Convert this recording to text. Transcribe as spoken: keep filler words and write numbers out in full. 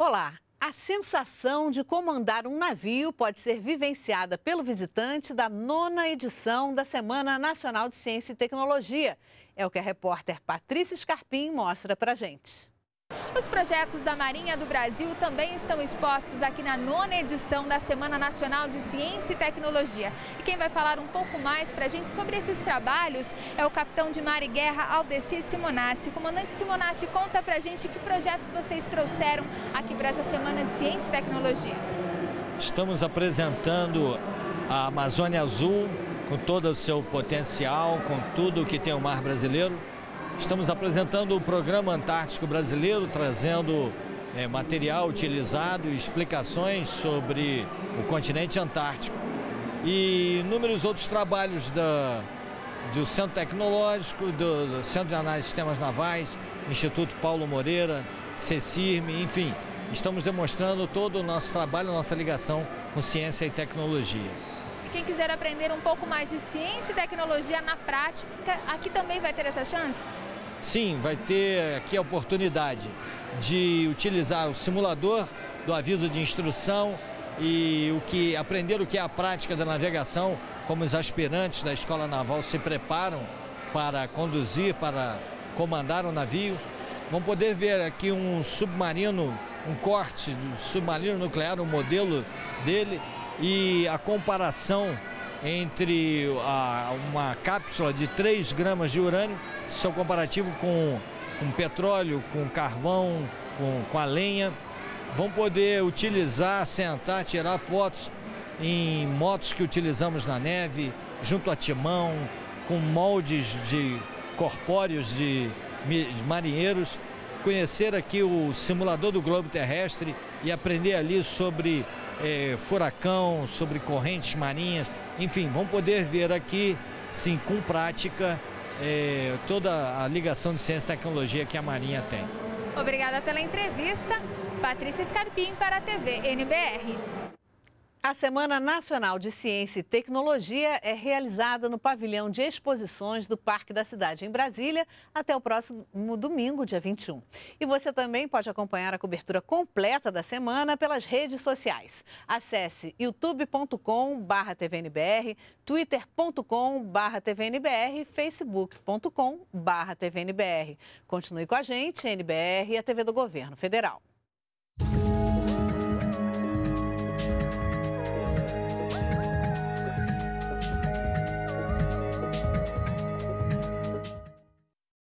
Olá! A sensação de comandar um navio pode ser vivenciada pelo visitante da nona edição da Semana Nacional de Ciência e Tecnologia. É o que a repórter Patrícia Scarpim mostra pra gente. Os projetos da Marinha do Brasil também estão expostos aqui na nona edição da Semana Nacional de Ciência e Tecnologia. E quem vai falar um pouco mais para a gente sobre esses trabalhos é o capitão de mar e guerra Aldeci Simonassi. Comandante Simonassi, conta pra gente que projeto vocês trouxeram aqui para essa Semana de Ciência e Tecnologia. Estamos apresentando a Amazônia Azul com todo o seu potencial, com tudo que tem o mar brasileiro. Estamos apresentando o Programa Antártico Brasileiro, trazendo é, material utilizado e explicações sobre o continente antártico. E inúmeros outros trabalhos da, do Centro Tecnológico, do, do Centro de Análise de Sistemas Navais, Instituto Paulo Moreira, CECIRM, enfim. Estamos demonstrando todo o nosso trabalho, a nossa ligação com ciência e tecnologia. E quem quiser aprender um pouco mais de ciência e tecnologia na prática, aqui também vai ter essa chance? Sim, vai ter aqui a oportunidade de utilizar o simulador do aviso de instrução e o que, aprender o que é a prática da navegação, como os aspirantes da Escola Naval se preparam para conduzir, para comandar o navio. Vão poder ver aqui um submarino, um corte do submarino nuclear, o modelo dele e a comparação entre a, uma cápsula de três gramas de urânio, seu comparativo com, com petróleo, com carvão, com, com a lenha. Vão poder utilizar, sentar, tirar fotos em motos que utilizamos na neve, junto a timão, com moldes de corpóreos de, de marinheiros. Conhecer aqui o simulador do globo terrestre e aprender ali sobre É, furacão, sobre correntes marinhas, enfim, vão poder ver aqui, sim, com prática, é, toda a ligação de ciência e tecnologia que a Marinha tem. Obrigada pela entrevista. Patrícia Scarpim para a T V N B R. A Semana Nacional de Ciência e Tecnologia é realizada no pavilhão de exposições do Parque da Cidade, em Brasília, até o próximo domingo, dia vinte e um. E você também pode acompanhar a cobertura completa da semana pelas redes sociais. Acesse youtube ponto com barra T V N B R, twitter ponto com barra T V N B R, facebook ponto com barra T V N B R. Continue com a gente, N B R e a T V do Governo Federal.